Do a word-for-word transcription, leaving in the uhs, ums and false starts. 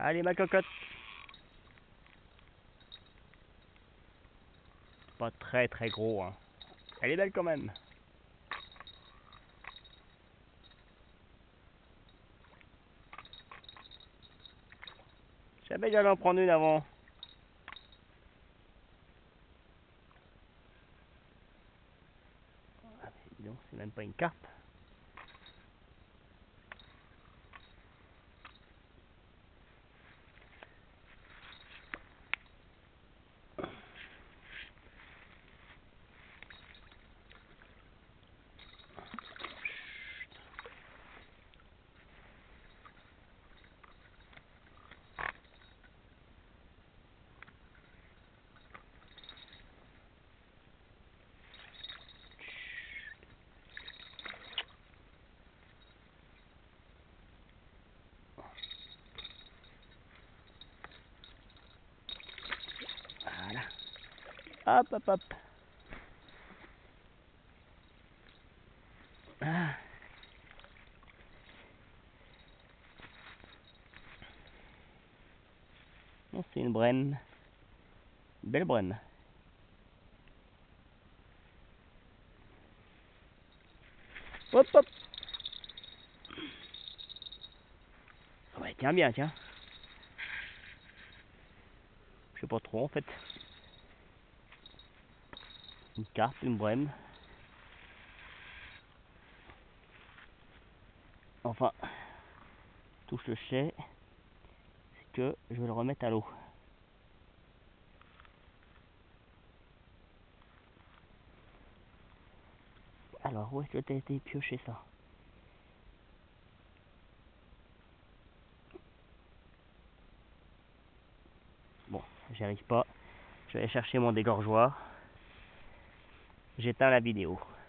Allez ma cocotte. Pas très très gros hein. Elle est belle quand même. J'avais déjà en prendre une avant. Ah, dis donc, c'est même pas une carpe. Voilà. Hop, hop, hop. Ah. Non, c'est une brenne. Une belle brenne. Hop, hop. Ouais, tiens bien, tiens. Je sais pas trop en fait. Une carpe, une brème. Enfin, tout ce que je sais, c'est que je vais le remettre à l'eau. Alors, où est-ce que t'as été piocher ça? Bon, j'y arrive pas. Je vais aller chercher mon dégorgeoir. J'éteins la vidéo.